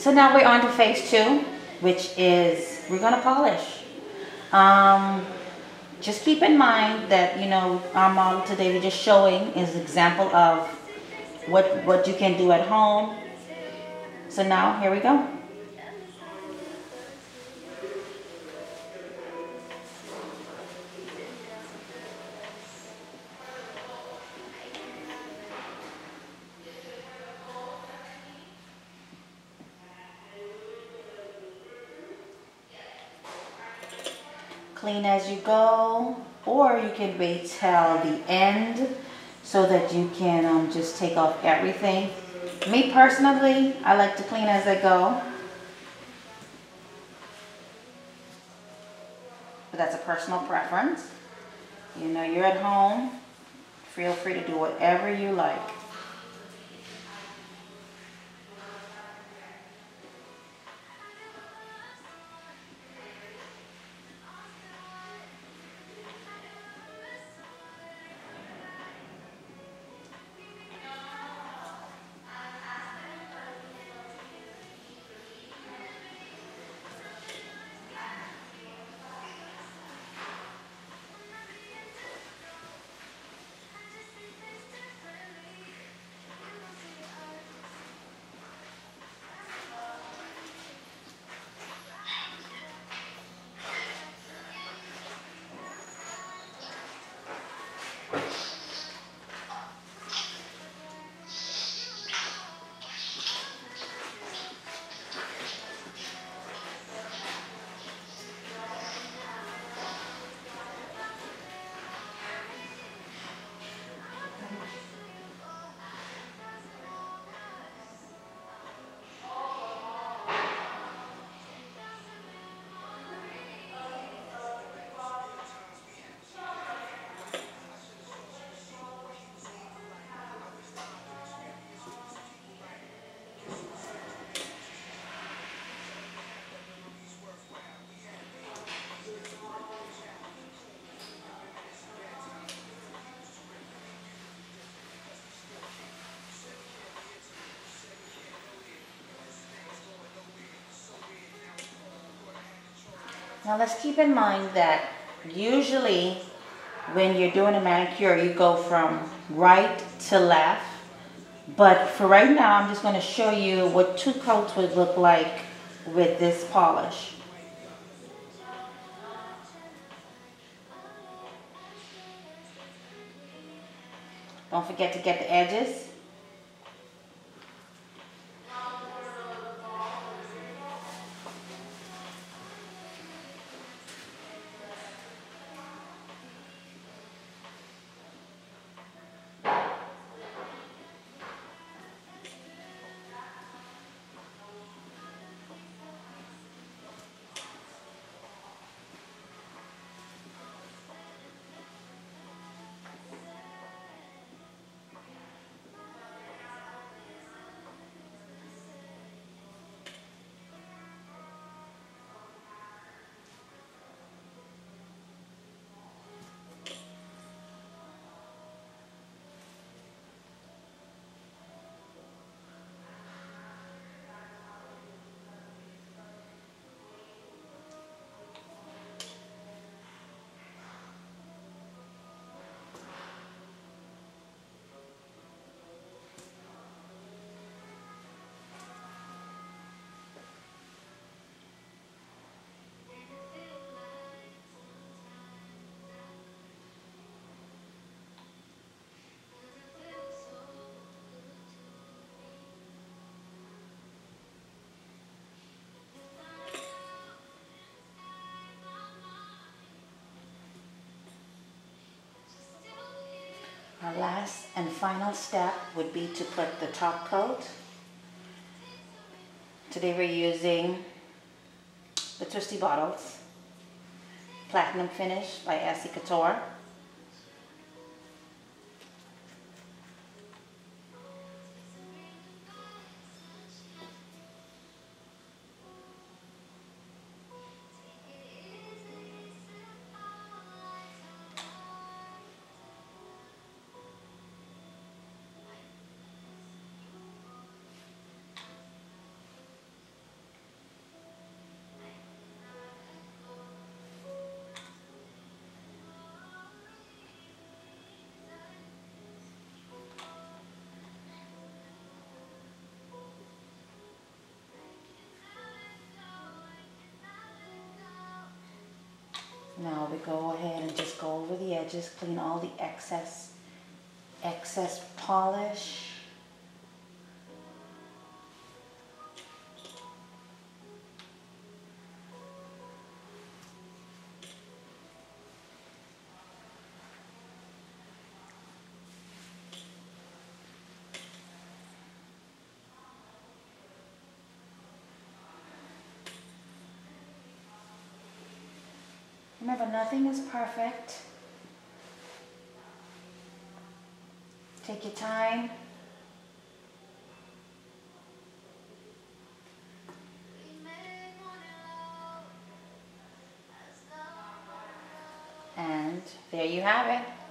So now we're on to phase two, which is we're gonna polish. Um, just keep in mind that, you know, our model today we're just showing is an example of what you can do at home. So now here we go. Clean as you go, or you can wait till the end so that you can just take off everything. Me personally, I like to clean as I go, but that's a personal preference. You know, you're at home, feel free to do whatever you like. Now let's keep in mind that usually when you're doing a manicure, you go from right to left. But for right now, I'm just going to show you what 2 coats would look like with this polish. Don't forget to get the edges. Our last and final step would be to put the top coat. Today we're using the Twisty Bottles Platinum Finish by Essie Couture. Now we go ahead and just go over the edges, clean all the excess polish. Remember, nothing is perfect. Take your time. And there you have it.